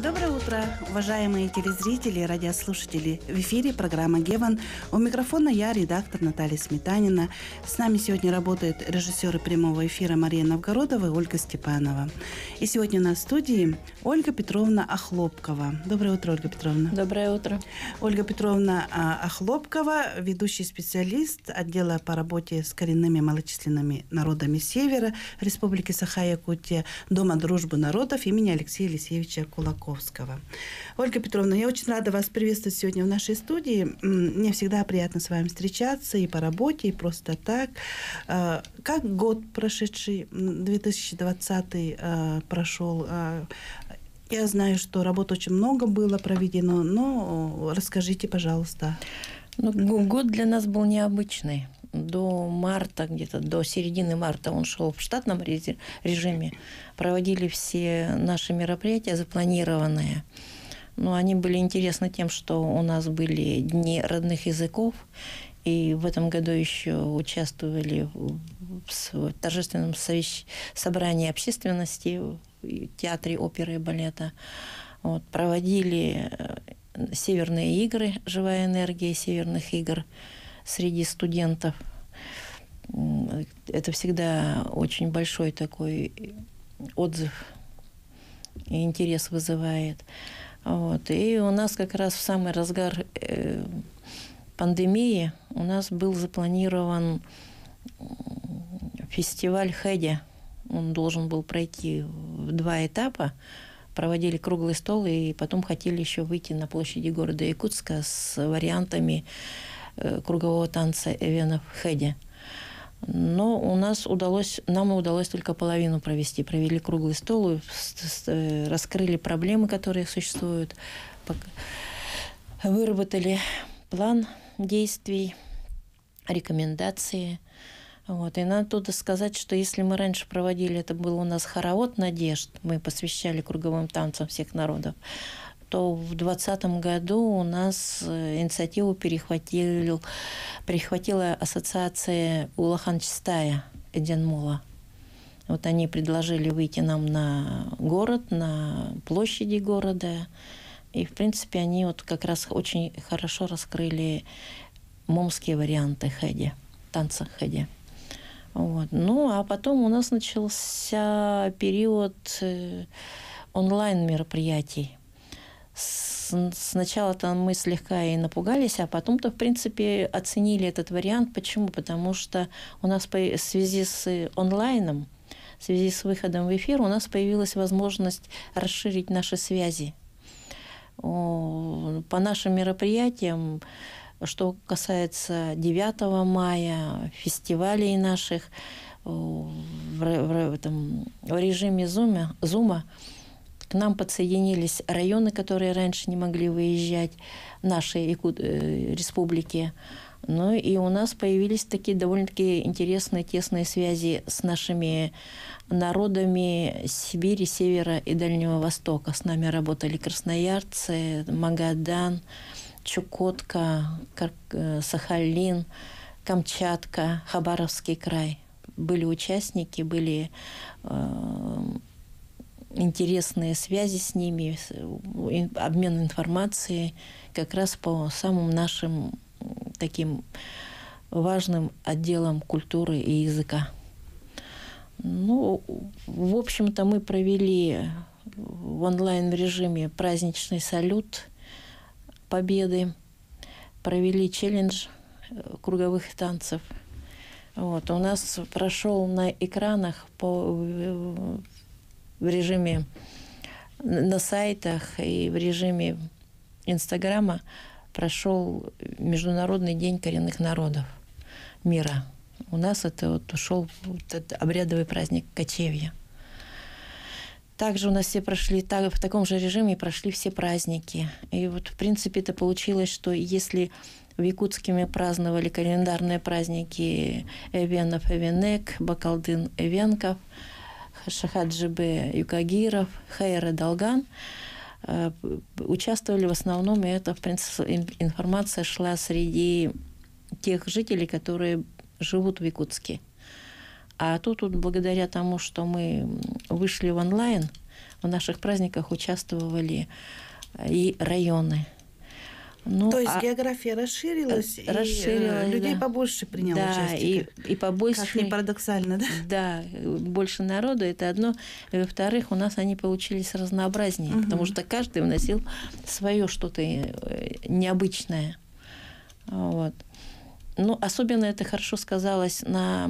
Доброе утро, уважаемые телезрители и радиослушатели. В эфире программа «Геван». У микрофона я, редактор Наталья Сметанина. С нами сегодня работают режиссеры прямого эфира Мария Новгородова и Ольга Степанова. И сегодня у нас в студии Ольга Петровна Охлопкова. Доброе утро, Ольга Петровна. Доброе утро. Ольга Петровна Охлопкова, ведущий специалист отдела по работе с коренными малочисленными народами Севера Республики Саха-Якутия Дома дружбы народов имени Алексея Елисеевича Кулаковского. Ольга Петровна, я очень рада вас приветствовать сегодня в нашей студии. Мне всегда приятно с вами встречаться и по работе, и просто так. Как год прошедший, 2020 прошел? Я знаю, что работы очень много было проведено, но расскажите, пожалуйста. Год для нас был необычный. До марта, где-то до середины марта он шел в штатном режиме. Проводили все наши мероприятия запланированные. Но они были интересны тем, что у нас были дни родных языков. И в этом году еще участвовали в торжественном собрании общественности в театре оперы и балета. Проводили северные игры, живая энергия северных игр среди студентов. Это всегда очень большой такой отзыв и интерес вызывает. И у нас как раз в самый разгар пандемии у нас был запланирован фестиваль Хэдя. Он должен был пройти в 2 этапа. Проводили круглый стол и потом хотели еще выйти на площади города Якутска с вариантами кругового танца эвенов Хэдя. Но нам удалось только половину провести. Провели круглый стол, раскрыли проблемы, которые существуют, выработали план действий, рекомендации. И надо тут сказать, что если мы раньше проводили, это был у нас хоровод надежд, мы посвящали круговым танцам всех народов, то в 2020 году у нас инициативу перехватила ассоциация Улахан-Чистая Эденмула. Они предложили выйти нам на город, на площади города. И, в принципе, они как раз очень хорошо раскрыли момские варианты хэдя, танца хэдя. А потом у нас начался период онлайн-мероприятий. Сначала-то мы слегка и напугались, а потом-то, в принципе, оценили этот вариант. Почему? Потому что у нас в связи с онлайном, в связи с выходом в эфир, у нас появилась возможность расширить наши связи. По нашим мероприятиям, что касается 9 мая, фестивалей наших, в режиме зума к нам подсоединились районы, которые раньше не могли выезжать в нашей республике. И у нас появились такие довольно-таки интересные, тесные связи с нашими народами Сибири, Севера и Дальнего Востока. С нами работали красноярцы, Магадан, Чукотка, Сахалин, Камчатка, Хабаровский край. Были участники, были интересные связи с ними, обмен информацией как раз по самым нашим таким важным отделам культуры и языка. В общем-то, мы провели в онлайн-режиме праздничный салют Победы, провели челлендж круговых танцев. У нас прошел на экранах в режиме на сайтах и в режиме Инстаграма прошел Международный день коренных народов мира. У нас это ушел обрядовый праздник кочевья. Также у нас все прошли, в таком же режиме прошли все праздники. И в принципе, это получилось, что если в Якутске мы праздновали календарные праздники Эвенов Эвенек, Бакалдын Эвенков, Шахаджибе Юкагиров, Хайра Долган, участвовали в основном, и это, в принципе, информация шла среди тех жителей, которые живут в Якутске. А тут благодаря тому, что мы вышли в онлайн, в наших праздниках участвовали и районы. Ну, то есть география расширилась, и людей побольше приняло участие. И побольше. Как ни парадоксально, да? Да, больше народу, это одно. И, во-вторых, у нас они получились разнообразнее, потому что каждый вносил свое что-то необычное. Вот. Ну, особенно это хорошо сказалось на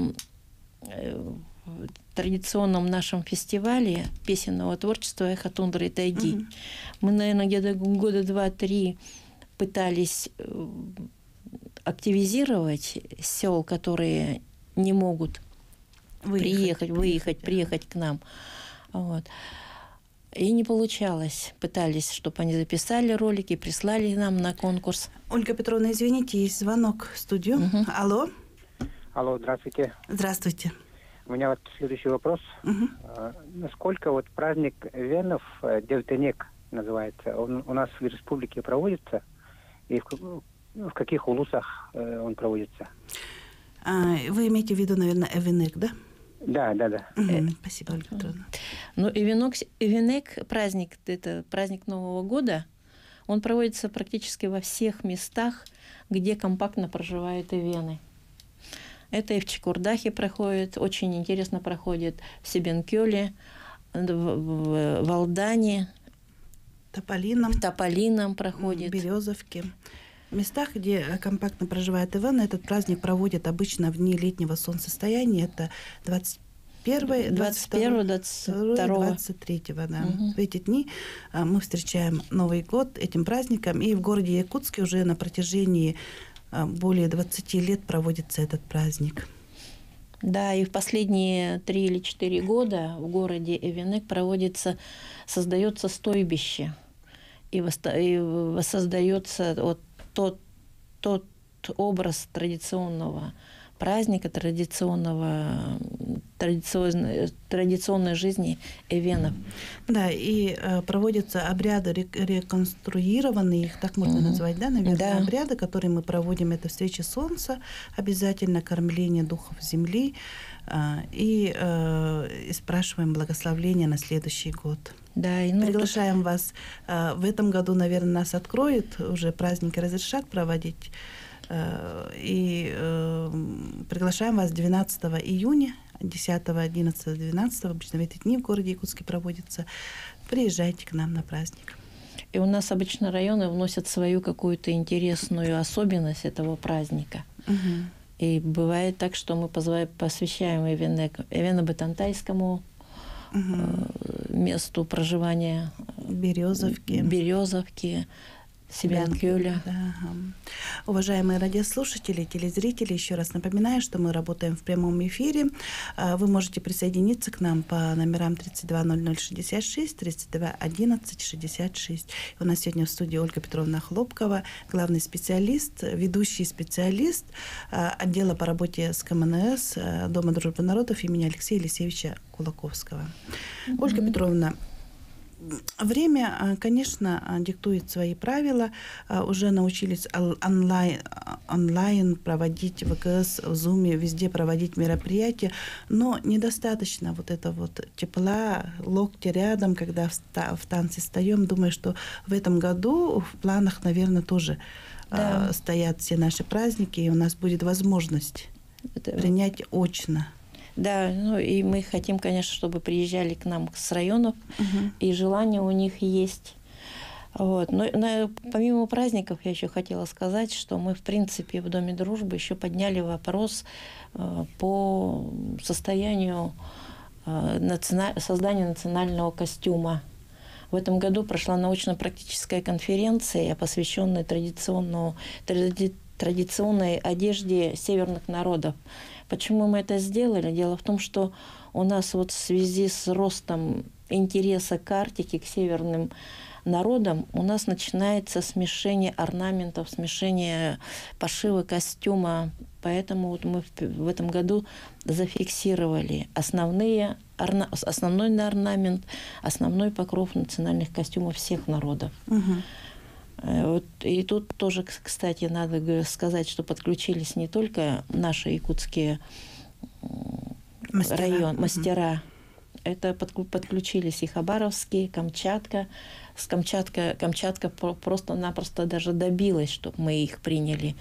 традиционном нашем фестивале песенного творчества «Эхо тундры и тайги». Мы, наверное, где-то года 2-3 пытались активизировать сел, которые не могут приехать к нам. Вот. И не получалось. Пытались, чтобы они записали ролики, прислали нам на конкурс. Ольга Петровна, извините, есть звонок в студию. Алло. Алло, здравствуйте. Здравствуйте. У меня вот следующий вопрос. Насколько вот праздник Венов, Девтенек называется, он у нас в республике проводится? И в каких улусах он проводится? Вы имеете в виду, наверное, Эвенек, да? Да. Спасибо, Ольга Петровна. Ну, Эвенек, праздник, это праздник Нового года, он проводится практически во всех местах, где компактно проживают эвены. Это и в Чекурдахе проходит, очень интересно проходит в Себенкёле, в Алдане, Тополином проходит. В Березовке. В местах, где компактно проживает эвены, этот праздник проводят обычно в дни летнего солнцестояния. Это 21, 22, 23. Да. В эти дни мы встречаем Новый год этим праздником. И в городе Якутске уже на протяжении более 20 лет проводится этот праздник. Да, и в последние 3 или 4 года в городе Эвенек создается стойбище. И воссоздается вот тот образ традиционного праздника, традиционной жизни эвенов. Да, и проводятся обряды реконструированные, их так можно назвать, да, наверное, да. Обряды, которые мы проводим, это встреча солнца, обязательно кормление духов земли, и спрашиваем благословения на следующий год. Да, приглашаем вас. В этом году, наверное, нас откроют, уже праздники разрешат проводить. И приглашаем вас 12 июня, 10, 11, 12, обычно в эти дни в городе Якутске проводится. Приезжайте к нам на праздник. И у нас обычно районы вносят свою какую-то интересную особенность этого праздника. И бывает так, что мы посвящаем Эвено-Батантайскому месту проживания. Березовки. Себенкёля. Да. Уважаемые радиослушатели, телезрители, еще раз напоминаю, что мы работаем в прямом эфире. Вы можете присоединиться к нам по номерам 320066, 321166. У нас сегодня в студии Ольга Петровна Хлопкова, главный специалист, ведущий специалист отдела по работе с КМНС Дома дружбы народов имени Алексея Елисеевича Кулаковского. Ольга Петровна, время, конечно, диктует свои правила. Уже научились онлайн проводить в ВКС, в Зуме, везде проводить мероприятия. Но недостаточно вот это вот тепла, локти рядом, когда в танце встаем. Думаю, что в этом году в планах, наверное, тоже стоят все наши праздники, и у нас будет возможность принять очно. Да, ну и мы хотим, конечно, чтобы приезжали к нам с районов, и желание у них есть. Вот. Но помимо праздников я еще хотела сказать, что мы, в принципе, в Доме дружбы еще подняли вопрос по состоянию создания национального костюма. В этом году прошла научно-практическая конференция, посвященная традиционной одежде северных народов. Почему мы это сделали? Дело в том, что у нас вот в связи с ростом интереса к Арктике, к северным народам, у нас начинается смешение орнаментов, смешение пошива костюма. Поэтому вот мы в этом году зафиксировали основной орнамент, основной покров национальных костюмов всех народов. Вот, и тут тоже, кстати, надо сказать, что подключились не только наши якутские мастера, Это подключились и хабаровские, Камчатка. Камчатка просто-напросто даже добилась, чтобы мы их приняли,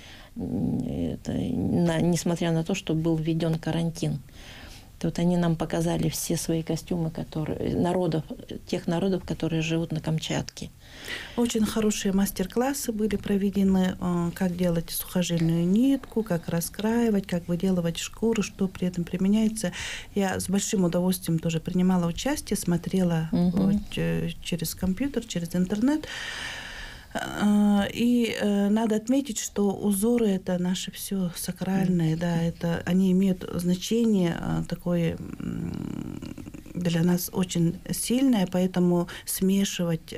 несмотря на то, что был введен карантин. Вот они нам показали все свои костюмы, тех народов, которые живут на Камчатке. Очень хорошие мастер-классы были проведены, как делать сухожильную нитку, как раскраивать, как выделывать шкуру, что при этом применяется. Я с большим удовольствием тоже принимала участие, смотрела через компьютер, через интернет. И надо отметить, что узоры — это наше все сакральное, да, это они имеют значение такое для нас очень сильное, поэтому смешивать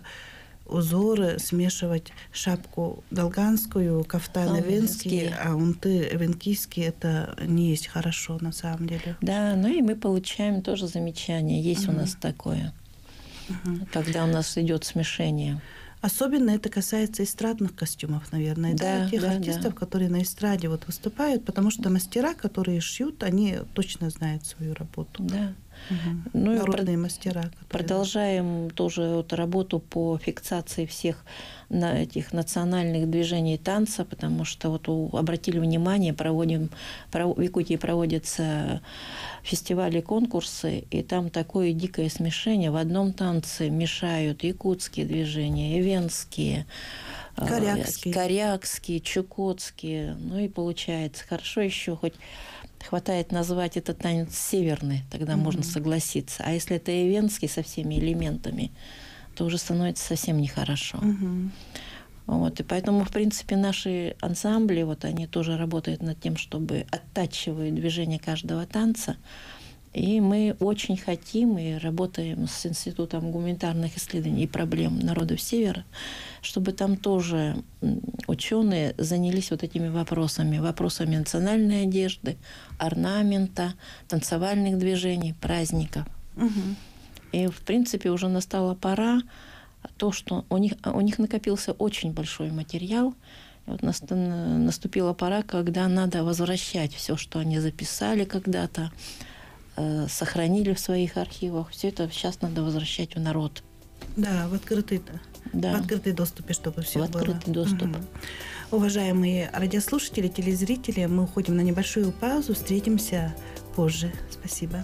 узоры, смешивать шапку долганскую, кафтаны венские, а унты венкийские — это не есть хорошо на самом деле. Да, ну и мы получаем тоже замечание, есть у нас такое, когда у нас идет смешение. Особенно это касается эстрадных костюмов, наверное, да, тех артистов, которые на эстраде вот выступают, потому что мастера, которые шьют, они точно знают свою работу. Да. Ну, народные мастера. Продолжаем тоже вот работу по фиксации всех этих национальных движений танца, потому что вот обратили внимание, в Якутии проводятся фестивали, конкурсы, и там такое дикое смешение. В одном танце мешают якутские движения, венские, корякские, чукотские. Ну и получается, хорошо еще хоть хватает назвать этот танец северный, тогда можно согласиться. А если это ивенский со всеми элементами, то уже становится совсем нехорошо. Вот, и поэтому, в принципе, наши ансамбли, вот они тоже работают над тем, чтобы оттачивать движение каждого танца. И мы очень хотим и работаем с Институтом гуманитарных исследований и проблем народов Севера, чтобы там тоже ученые занялись вот этими вопросами национальной одежды, орнамента, танцевальных движений, праздников. И, в принципе, уже настала пора, то, что у них накопился очень большой материал. И вот наступила пора, когда надо возвращать все, что они записали когда-то, сохранили в своих архивах. Все это сейчас надо возвращать в народ. Да, в открытый доступ, чтобы все было. В открытый доступ. Уважаемые радиослушатели, телезрители, мы уходим на небольшую паузу. Встретимся позже. Спасибо.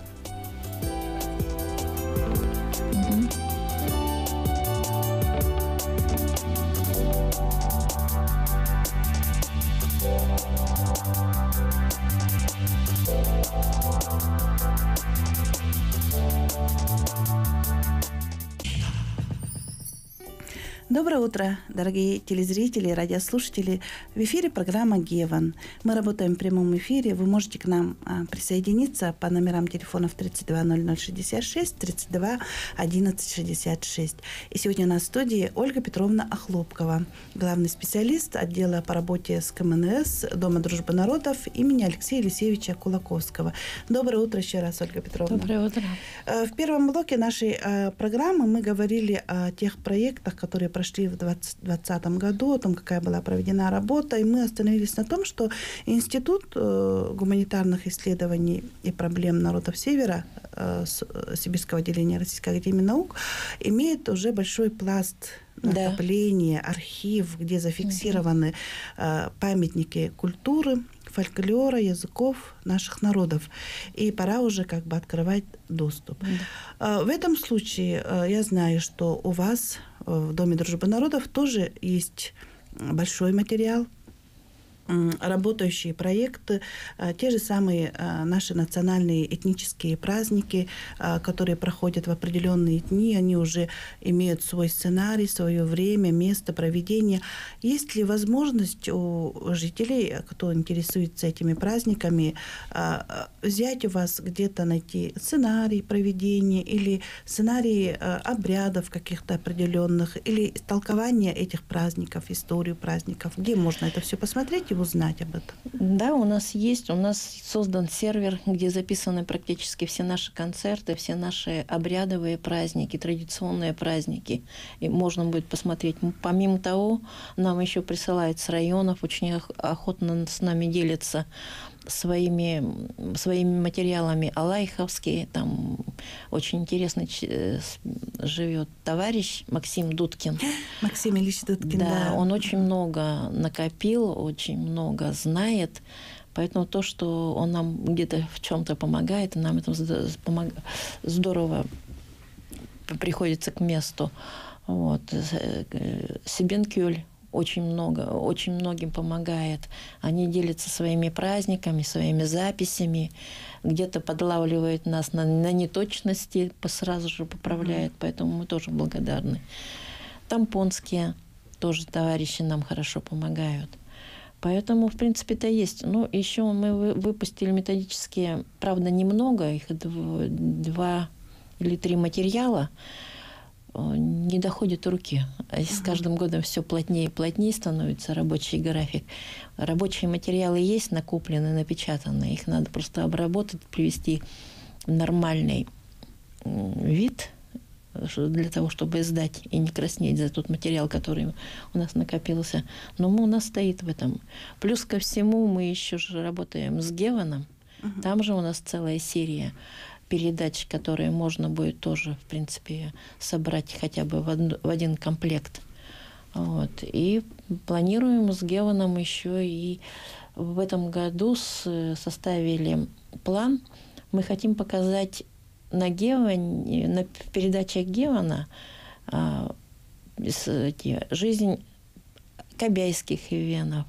Доброе утро, дорогие телезрители и радиослушатели. В эфире программа «Геван». Мы работаем в прямом эфире. Вы можете к нам присоединиться по номерам телефонов 32 0066, 32 11 66. И сегодня у нас в студии Ольга Петровна Охлопкова, главный специалист отдела по работе с КМНС Дома дружбы народов имени Алексея Елисеевича Кулаковского. Доброе утро еще раз, Ольга Петровна. Доброе утро. В первом блоке нашей программы мы говорили о тех проектах, которые прошли в 2020 году, о том, какая была проведена работа, и мы остановились на том, что Институт гуманитарных исследований и проблем народов Севера Сибирского отделения Российской академии наук имеет уже большой пласт накопления, архив, где зафиксированы памятники культуры, фольклора, языков наших народов. И пора уже открывать доступ. В этом случае я знаю, что у вас в Доме дружбы народов тоже есть большой материал, работающие проекты, те же самые наши национальные этнические праздники, которые проходят в определенные дни, они уже имеют свой сценарий, свое время, место проведения. Есть ли возможность у жителей, кто интересуется этими праздниками, взять у вас где-то, найти сценарий проведения или сценарий обрядов каких-то определенных, или толкование этих праздников, историю праздников? Где можно это все посмотреть и узнать об этом? Да, у нас создан сервер, где записаны практически все наши концерты, все наши обрядовые праздники, традиционные праздники. И можно будет посмотреть. Помимо того, нам еще присылают с районов, очень охотно с нами делятся своими материалами алайховские. Там очень интересно живет товарищ Максим Дудкин. Максим Ильич Дудкин, да. Он очень много накопил, очень много знает. Поэтому то, что он нам где-то в чем-то помогает, нам это здорово приходится к месту. Вот. Сибенкюль очень многим помогает. Они делятся своими праздниками, своими записями. Где-то подлавливает нас на неточности, сразу же поправляет. Поэтому мы тоже благодарны. Тампонские тоже товарищи нам хорошо помогают. Поэтому, в принципе, это есть. Ну, еще мы выпустили методические, правда, немного, их 2 или 3 материала, не доходит руки. С каждым годом все плотнее и плотнее становится рабочий график. Рабочие материалы есть, накоплены, напечатаны. Их надо просто обработать, привести в нормальный вид для того, чтобы издать и не краснеть за тот материал, который у нас накопился. Но у нас стоит в этом. Плюс ко всему мы еще же работаем с Геваном. Там же у нас целая серия передач, которые можно будет тоже, в принципе, собрать хотя бы в один комплект. Вот. И планируем с Геваном еще и в этом году составили план. Мы хотим показать на передачах Гевана жизнь кабяйских эвенов,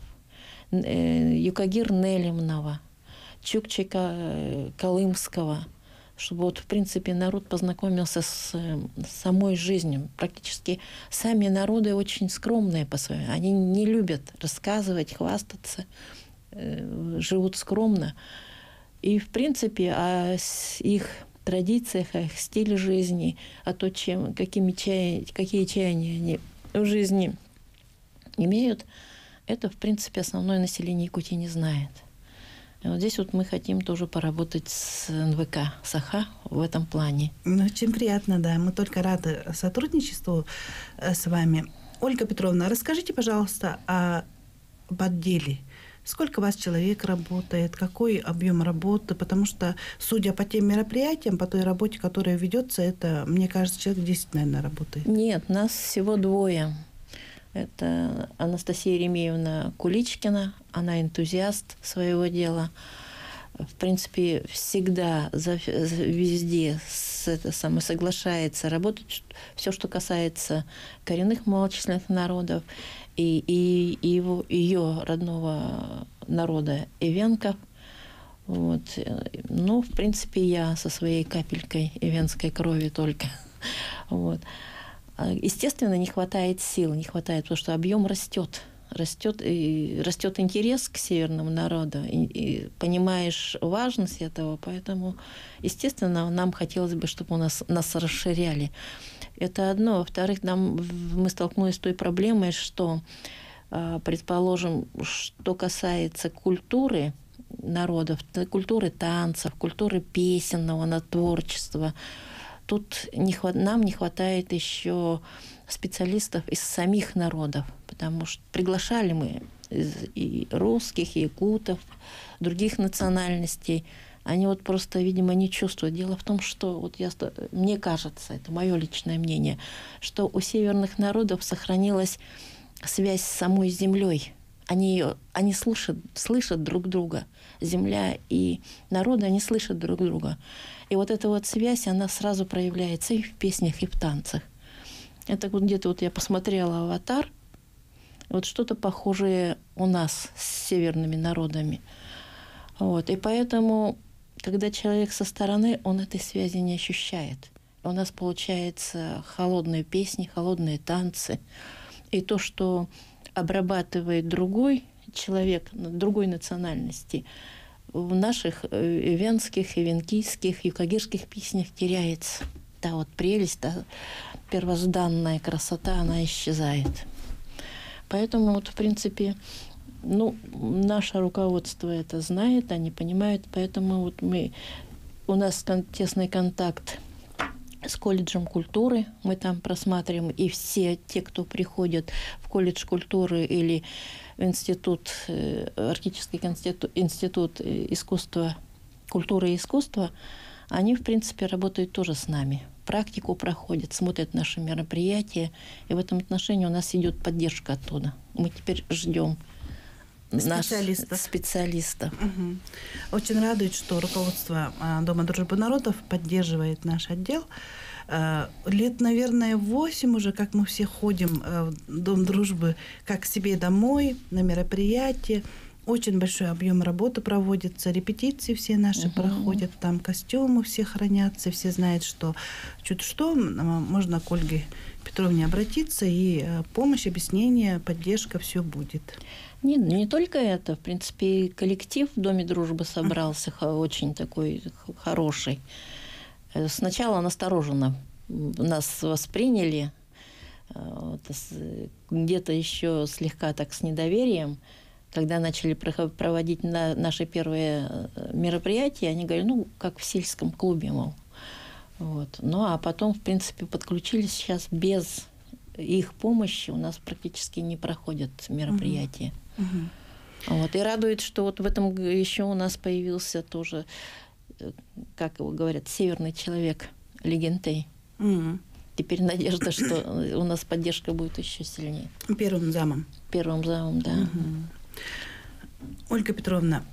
Юкагир Нелемнова, Чукчика Колымского, чтобы вот, в принципе, народ познакомился с самой жизнью. Практически сами народы очень скромные по своему. Они не любят рассказывать, хвастаться, живут скромно. И, в принципе, о их традициях, о их стиле жизни, о том, какие чаяния они в жизни имеют, это, в принципе, основное население Якутии не знает. И вот здесь вот мы хотим тоже поработать с НВК «Саха» в этом плане. Ну, очень приятно, да. Мы только рады сотрудничеству с вами. Ольга Петровна, расскажите, пожалуйста, об отделе. Сколько у вас человек работает, какой объем работы? Потому что, судя по тем мероприятиям, по той работе, которая ведется, это, мне кажется, человек 10, наверное, работает. Нет, нас всего 2. Это Анастасия Еремеевна Куличкина, она энтузиаст своего дела. В принципе, всегда везде соглашается работать все, что касается коренных малочисленных народов и ее родного народа эвенков. Вот. Ну, в принципе, я со своей капелькой эвенской крови только. Вот. Естественно, не хватает сил, потому что объем растет. Растет интерес к северному народу, и понимаешь важность этого, поэтому, естественно, нам хотелось бы, чтобы нас расширяли. Это одно. Во-вторых, мы столкнулись с той проблемой, что, предположим, что касается культуры народов, культуры танцев, культуры песенного творчества, тут нам не хватает еще специалистов из самих народов, потому что приглашали мы и русских, и якутов, других национальностей. Они вот просто, видимо, не чувствуют. Дело в том, что мне кажется, это мое личное мнение, что у северных народов сохранилась связь с самой землей. Они слышат друг друга. Земля и народы, они слышат друг друга. И вот эта вот связь, она сразу проявляется и в песнях, и в танцах. Это вот где-то я посмотрела «Аватар», вот что-то похожее у нас с северными народами. Вот. И поэтому, когда человек со стороны, он этой связи не ощущает. У нас получается холодные песни, холодные танцы. И то, что обрабатывает другой человек, другой национальности, в наших эвенских, эвенкийских, юкагирских песнях теряется. Та вот прелесть, та первозданная красота, она исчезает. Поэтому в принципе, наше руководство это знает, они понимают, поэтому у нас тесный контакт с колледжем культуры. Мы там просматриваем, и все те, кто приходят в колледж культуры или в институт, Арктический институт искусства, культуры и искусства, они, в принципе, работают тоже с нами. Практику проходят, смотрят наши мероприятия. И в этом отношении у нас идет поддержка оттуда. Мы теперь ждем специалистов. Угу. Очень радует, что руководство Дома дружбы народов поддерживает наш отдел. Лет, наверное, 8 уже, как мы все ходим в Дом дружбы, как к себе домой, на мероприятия. Очень большой объем работы проводится, репетиции все наши проходят, там костюмы все хранятся, все знают, что чуть что, можно к Ольге Петровне обратиться, и помощь, объяснение, поддержка, все будет. Нет, не только это. В принципе, коллектив в Доме дружбы собрался очень такой хороший. Сначала настороженно нас восприняли, где-то еще слегка так с недоверием. Когда начали проводить наши первые мероприятия, они говорили, ну, как в сельском клубе, мол. Вот. Ну, а потом, в принципе, подключились. Сейчас без их помощи у нас практически не проходят мероприятия. Вот. И радует, что вот в этом еще у нас появился тоже, как его говорят, северный человек, Легентей. Теперь надежда, что у нас поддержка будет еще сильнее. Первым замом. Первым замом, да. Ольга Петровна,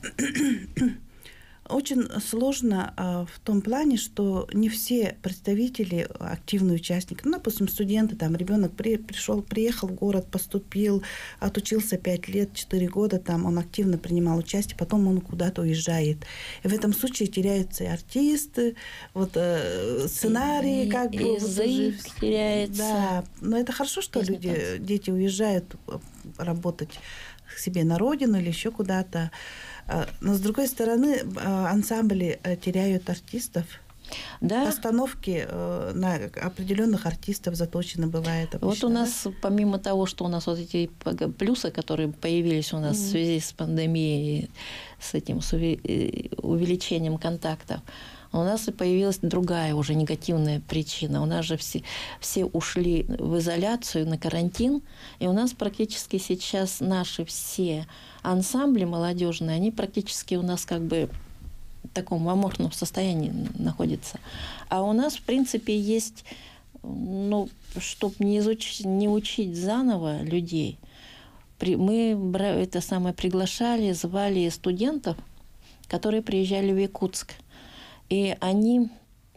очень сложно в том плане, что не все представители, активные участники, ну, допустим, студенты, там, ребенок приехал в город, поступил, отучился 5 лет, 4 года, там, он активно принимал участие, потом он куда-то уезжает. И в этом случае теряются и артисты, вот, сценарии, и, как бы. Язык теряется. Да, но это хорошо, что дети уезжают работать к себе на родину или еще куда-то. Но, с другой стороны, ансамбли теряют артистов. Да. Постановки на определенных артистов заточены бывает обычно. Вот у нас, помимо того, что у нас вот эти плюсы, которые появились у нас в связи с пандемией, с этим с увеличением контактов, у нас и появилась другая уже негативная причина. У нас же все ушли в изоляцию, на карантин, и у нас практически сейчас наши все ансамбли молодежные, они практически у нас как бы в таком аморфном состоянии находятся. А у нас, в принципе, есть, ну, чтобы не учить заново людей, мы приглашали, звали студентов, которые приезжали в Якутск. И они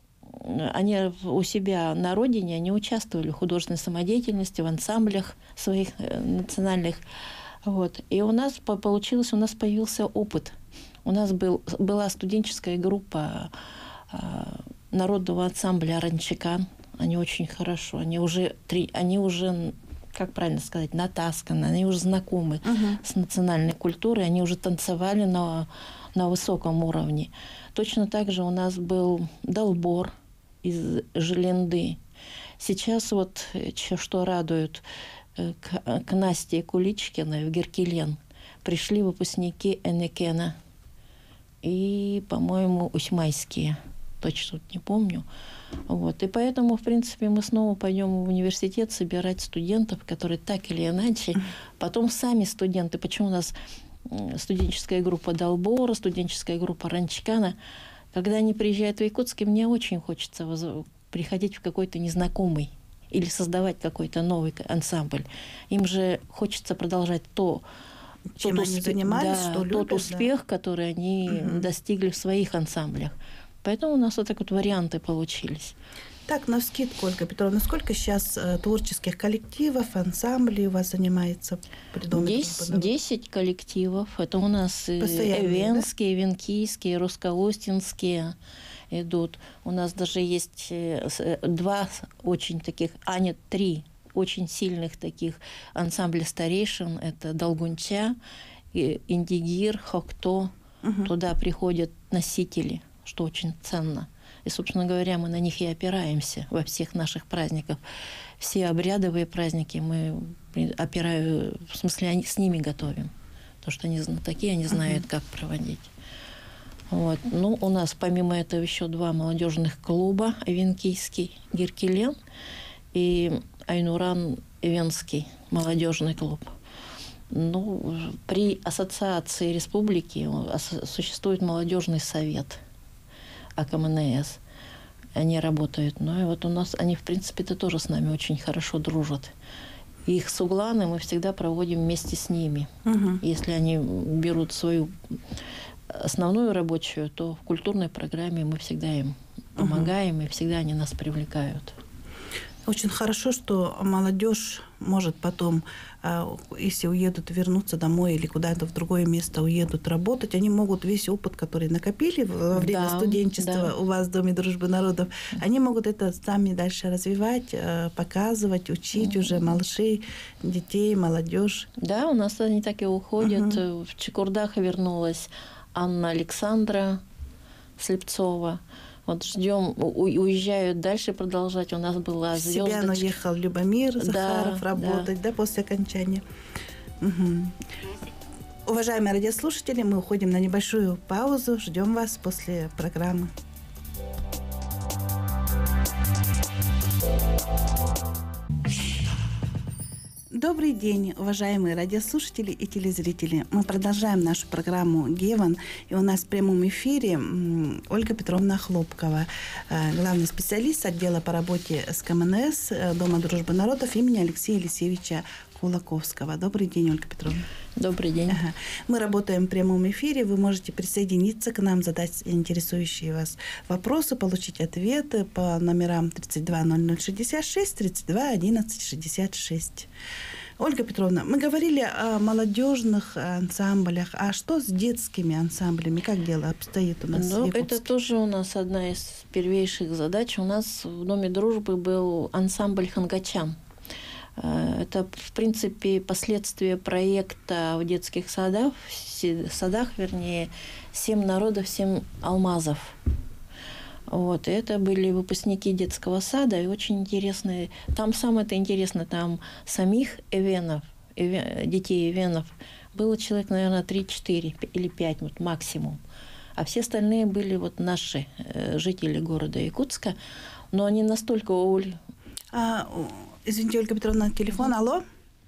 у себя на родине, они участвовали в художественной самодеятельности, в ансамблях своих национальных. Вот. И у нас появился опыт. У нас была студенческая группа народного ансамбля «Аранчикан». Они очень хорошо, они уже, как правильно сказать, натасканы, они уже знакомы с национальной культурой, они уже танцевали на высоком уровне. Точно так же у нас был Долбор из Желенды. Сейчас вот, что радует, к Насте Куличкиной в Геркелен пришли выпускники Энекена и, по-моему, Усьмайские. Точно не помню. Вот. И поэтому, в принципе, мы снова пойдем в университет собирать студентов, которые так или иначе, потом сами студенты. Почему у нас студенческая группа Долбора, студенческая группа Ранчикана. Когда они приезжают в Якутск, мне очень хочется приходить в какой-то незнакомый или создавать какой-то новый ансамбль. Им же хочется продолжать тот успех, который они достигли в своих ансамблях. Поэтому у нас вот так вот варианты получились. Так, навскидку, Ольга Петровна, сколько сейчас творческих коллективов, ансамблей у вас занимается при Доме дружбы народов? 10 коллективов. Это у нас эвенские, венкийские, русско-устинские идут. У нас даже есть 2 очень таких, нет, 3 очень сильных таких ансамбля старейшин. Это Долгунча, Индигир, Хокто. Туда приходят носители, что очень ценно. И, собственно говоря, мы на них и опираемся во всех наших праздниках. Все обрядовые праздники мы с ними готовим. Потому что они знатоки, они знают, как проводить. Вот. Ну, у нас помимо этого еще 2 молодежных клуба: Авенкийский Геркелен и Айнуран Венский молодежный клуб. Ну, при ассоциации республики существует молодежный совет АКМНС. Они работают. Ну и вот у нас, они, в принципе-то, тоже с нами очень хорошо дружат. И их сугланы мы всегда проводим вместе с ними. Если они берут свою основную рабочую, то в культурной программе мы всегда им помогаем, и всегда они нас привлекают. Очень хорошо, что молодежь может потом, если уедут, вернуться домой или куда-то в другое место уедут работать, они могут весь опыт, который накопили во время студенчества у вас в Доме дружбы народов, они могут это сами дальше развивать, показывать, учить уже малышей, детей, молодежь. Да, у нас они так и уходят. В Чекурдах вернулась Анна Александра Слепцова. Вот ждем, уезжают дальше продолжать. У нас была звездочка. С Себян уехал Любомир Захаров работать, после окончания. Уважаемые радиослушатели, мы уходим на небольшую паузу. Ждем вас после программы. Добрый день, уважаемые радиослушатели и телезрители. Мы продолжаем нашу программу «Геван». И у нас в прямом эфире Ольга Петровна Хлопкова, главный специалист отдела по работе с КМНС Дома дружбы народов имени Алексея Елисеевича Кулаковского. Добрый день, Ольга Петровна. Добрый день. Мы работаем в прямом эфире. Вы можете присоединиться к нам, задать интересующие вас вопросы, получить ответы по номерам 32 0066, 32 11 66. Ольга Петровна, мы говорили о молодежных ансамблях. А что с детскими ансамблями? Как дело обстоит у нас в Якутске? Это тоже у нас одна из первейших задач. У нас в Доме дружбы был ансамбль «Хангачан». Это, в принципе, последствия проекта в детских садах, вернее, 7 народов, 7 алмазов. Вот. И это были выпускники детского сада, и очень интересные. Там самое-то интересное, там самих эвенов, детей эвенов, было человек, наверное, 3-4 или 5 вот, максимум. А все остальные были вот наши жители города Якутска. Но они настолько... Извините, Ольга Петровна, телефон. Алло?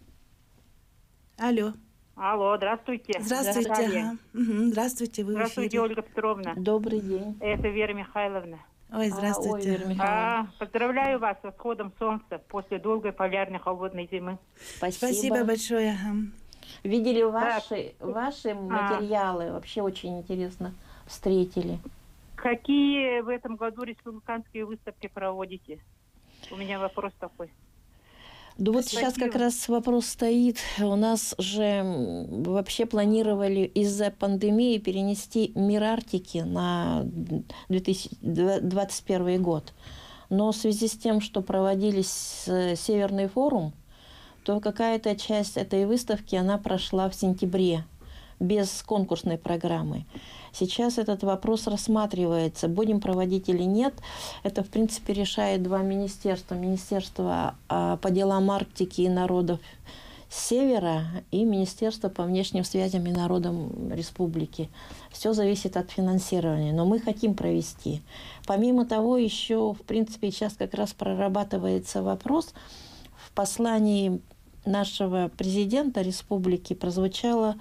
Алло. Алло, здравствуйте. Здравствуйте. Здравствуйте, вы Здравствуйте, в эфире. Ольга Петровна. Добрый день. Это Вера Михайловна. Ой, здравствуйте. Вера Михайловна. Поздравляю вас с восходом солнца после долгой полярной холодной зимы. Спасибо большое. Видели ваши материалы, вообще очень интересно встретили. Какие в этом году республиканские выставки проводите? У меня вопрос такой. Да вот сейчас как раз вопрос стоит. У нас же вообще планировали из-за пандемии перенести «Мир Арктики» на 2021 год. Но в связи с тем, что проводились Северный форум, то какая-то часть этой выставки, она прошла в сентябре без конкурсной программы. Сейчас этот вопрос рассматривается, будем проводить или нет. Это, в принципе, решает 2 министерства. Министерство по делам Арктики и народов Севера и Министерство по внешним связям и народам республики. Все зависит от финансирования, но мы хотим провести. Помимо того, еще, в принципе, сейчас как раз прорабатывается вопрос. В послании нашего президента республики прозвучало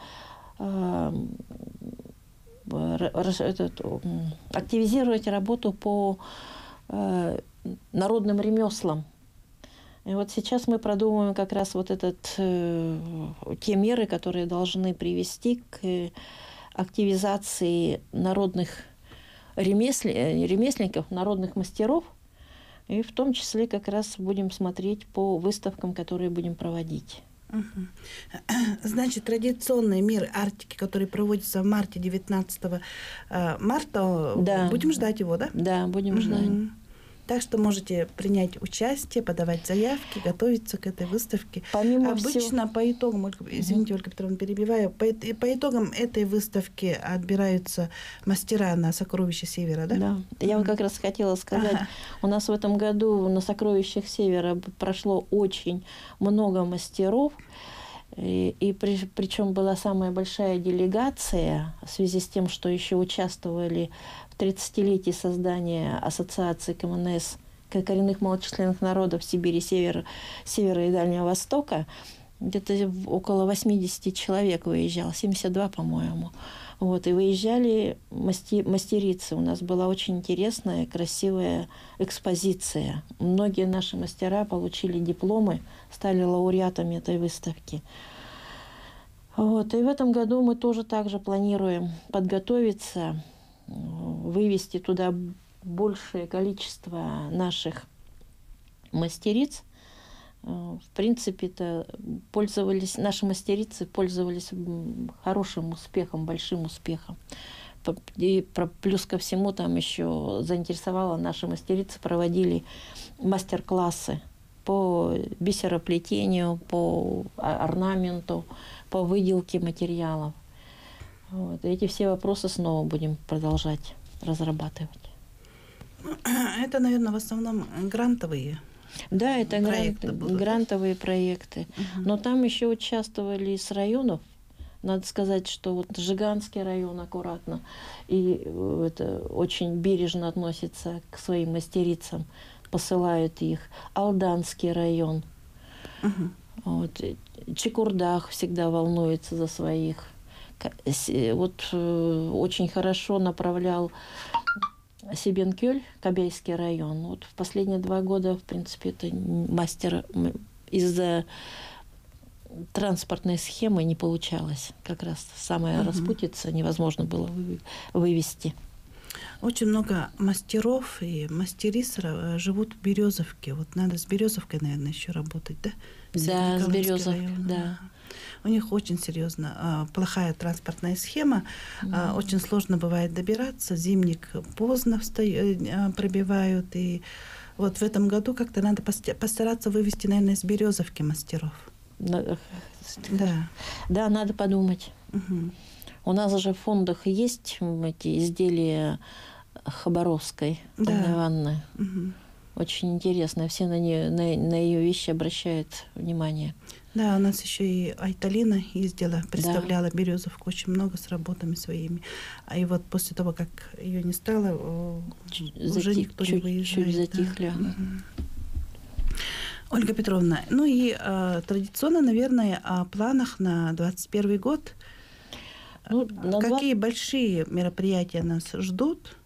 активизировать работу по народным ремеслам. И вот сейчас мы продумываем как раз вот те меры, которые должны привести к активизации народных ремесленников, народных мастеров. И в том числе как раз будем смотреть по выставкам, которые будем проводить. Значит, традиционный «Мир Арктики», который проводится в марте, 19 марта, будем ждать его, да? Да, будем ждать. Так что можете принять участие, подавать заявки, готовиться к этой выставке. Обычно по итогам, извините, Ольга Петровна, перебиваю, по итогам этой выставки отбираются мастера на «Сокровища Севера», да? Да. Я вот как раз хотела сказать, у нас в этом году на «Сокровищах Севера» прошло очень много мастеров. Причем была самая большая делегация в связи с тем, что еще участвовали в 30-летии создания Ассоциации КМНС коренных малочисленных народов Сибири, Севера и Дальнего Востока. Где-то около 80 человек выезжало, 72, по-моему. Вот, и выезжали мастерицы. У нас была очень интересная, красивая экспозиция. Многие наши мастера получили дипломы, стали лауреатами этой выставки. Вот, и в этом году мы тоже также планируем подготовиться, вывести туда большее количество наших мастериц. В принципе-то наши мастерицы пользовались хорошим успехом, большим успехом. И плюс ко всему там еще заинтересовало наши мастерицы, проводили мастер-классы по бисероплетению, по орнаменту, по выделке материалов. Вот. И эти все вопросы снова будем продолжать разрабатывать. Это, наверное, в основном грантовые. Да, это грантовые проекты. Но там еще участвовали с районов. Надо сказать, что вот Жиганский район аккуратно и это очень бережно относится к своим мастерицам, посылают их. Алданский район. Вот. Чекурдах всегда волнуется за своих. Вот очень хорошо направлял Сибенкёль, Кобяйский район. Вот в последние 2 года, в принципе, это мастер из-за транспортной схемы не получалось. Как раз самая распутица, невозможно было вывести. Очень много мастеров и мастериц живут в Березовке. Вот надо с Березовкой, наверное, еще работать, да? Да, с Березовкой, да. У них очень серьезно плохая транспортная схема. Очень сложно бывает добираться. Зимник поздно пробивают. И вот в этом году как-то надо постараться вывести, наверное, с Березовки мастеров. Да, надо подумать. У нас же в фондах есть эти изделия Хабаровской Анны Ивановны. Очень интересно. Все на ее вещи обращают внимание. Да, у нас еще и Айталина ездила, представляла Березовку очень много с работами своими. И вот после того, как ее не стало, уже никто не выезжает. Чуть затихли. Ольга Петровна, ну и традиционно, наверное, о планах на 2021 год. Ну, какие большие мероприятия нас ждут?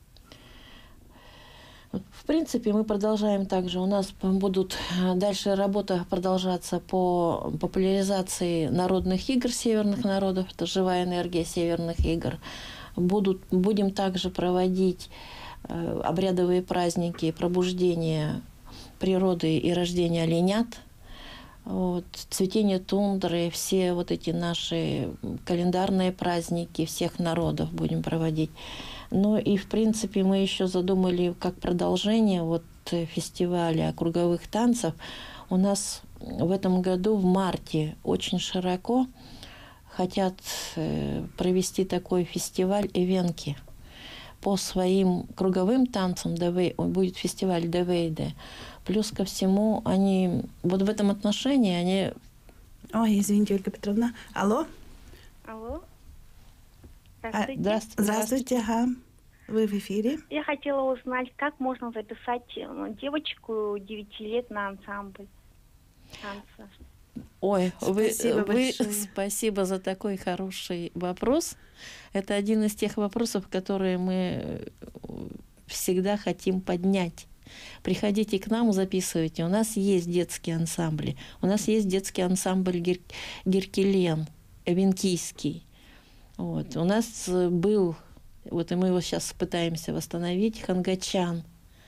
В принципе, мы продолжаем также. У нас будут дальше работа продолжаться по популяризации народных игр северных народов. Это живая энергия северных игр. Будем также проводить обрядовые праздники пробуждения природы и рождения оленят. Вот, цветение тундры, все вот эти наши календарные праздники всех народов будем проводить. Ну и, в принципе, мы еще задумали как продолжение вот фестиваля круговых танцев. У нас в этом году в марте очень широко хотят провести такой фестиваль «Эвенки». По своим круговым танцам будет фестиваль Девейде. Плюс ко всему, они вот в этом отношении, они... Ой, извините, Ольга Петровна. Алло? Алло. Здравствуйте. Здравствуйте, ага. Вы в эфире. Я хотела узнать, как можно записать девочку 9 лет на ансамбль танца. Ой, Спасибо спасибо за такой хороший вопрос. Это один из тех вопросов, которые мы всегда хотим поднять. Приходите к нам, записывайте. У нас есть детские ансамбли. У нас есть детский ансамбль Геркелен, Эвенкийский. Вот. У нас был, вот и мы его сейчас пытаемся восстановить, Хангачан.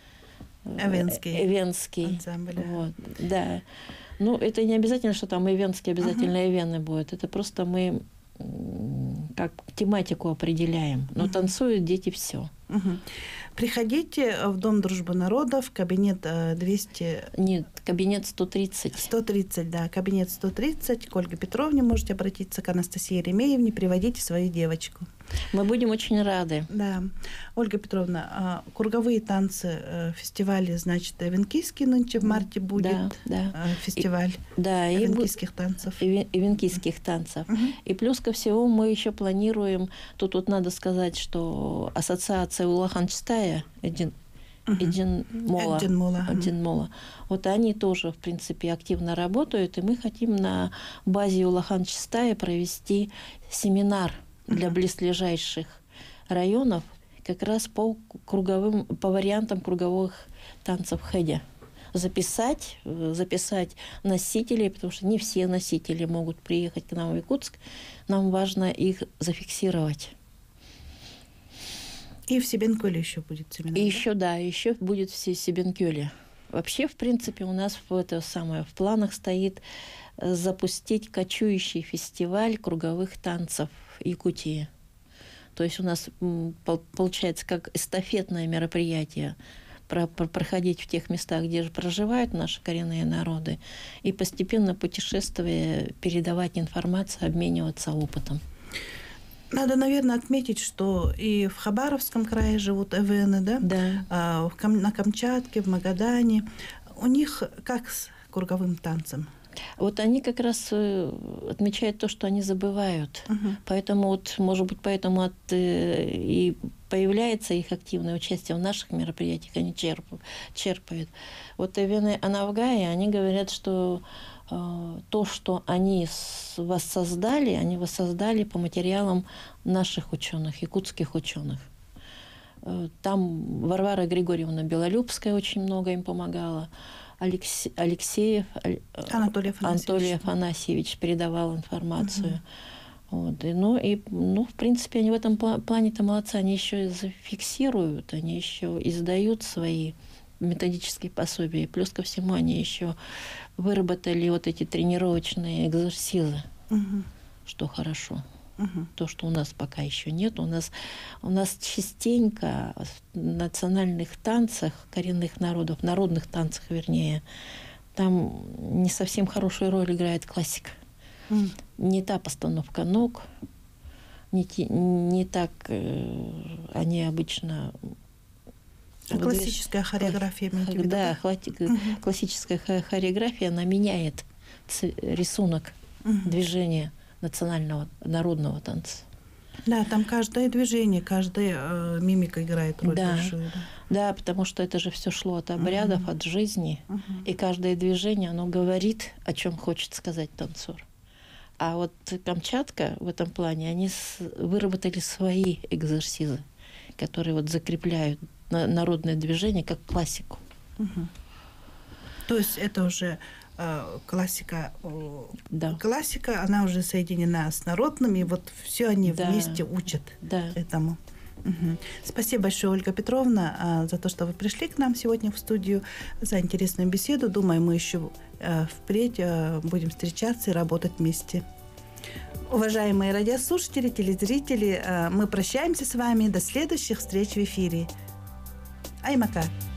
Эвенский ансамбль. Вот, да. Ну, это не обязательно, что там эвенские, обязательно эвены будут. Это просто мы как тематику определяем. Но танцуют дети все. Приходите в Дом дружбы народов, кабинет 200... Нет, кабинет 130. 130, да, кабинет 130. К Ольге Петровне можете обратиться, к Анастасии Еремеевне, приводите свою девочку. Мы будем очень рады. Да. Ольга Петровна, круговые танцы, фестивали, значит, Эвенкийский нынче в марте будет фестиваль эвенкийских танцев. Эвенкийских танцев. И плюс ко всему мы еще планируем, тут вот надо сказать, что ассоциация Улахан-Чистая, Эдинмола. Вот они тоже, в принципе, активно работают, и мы хотим на базе Улахан-Чистая провести семинар для близлежащих районов как раз по вариантам круговых танцев хэдя. Записать носителей, потому что не все носители могут приехать к нам в Якутск. Нам важно их зафиксировать. И в Себенкёле еще будет семинар. И еще будет в Себенкёле. Вообще, в принципе, у нас в планах стоит запустить кочующий фестиваль круговых танцев в Якутии. То есть у нас получается как эстафетное мероприятие проходить в тех местах, где же проживают наши коренные народы, и постепенно путешествуя, передавать информацию, обмениваться опытом. Надо, наверное, отметить, что и в Хабаровском крае живут эвены, да? Да. На Камчатке, в Магадане. У них как с круговым танцем? Вот они как раз отмечают то, что они забывают. Поэтому, вот, может быть, поэтому и появляется их активное участие в наших мероприятиях, они черпают. Вот эвены Анавгаи, они говорят, что то, что они воссоздали, они воссоздали по материалам наших ученых, якутских ученых. Там Варвара Григорьевна Белолюбская очень много им помогала. Анатолий Афанасьевич передавал информацию. Вот. В принципе, они в этом плане-то молодцы. Они еще зафиксируют, они еще издают свои методические пособия. Плюс ко всему, они еще выработали вот эти тренировочные экзерсизы, что хорошо. То, что у нас пока еще нет. У нас частенько в национальных танцах коренных народов, народных танцах, вернее, там не совсем хорошую роль играет классика. Не та постановка ног, не так они обычно... Классическая хореография. Да, классическая хореография, она меняет рисунок движения национального народного танца. Да, там каждое движение, каждая мимика играет роль большую. Да, потому что это же все шло от обрядов, от жизни. И каждое движение, оно говорит, о чем хочет сказать танцор. А вот Камчатка в этом плане, они выработали свои экзерсизы, которые вот закрепляют народное движение как классику. То есть это уже классика, да. Классика, она уже соединена с народным, и вот все они вместе учат этому. Спасибо большое, Ольга Петровна, за то, что вы пришли к нам сегодня в студию, за интересную беседу. Думаю, мы еще впредь будем встречаться и работать вместе. Уважаемые радиослушатели, телезрители, мы прощаемся с вами. До следующих встреч в эфире. Аймака.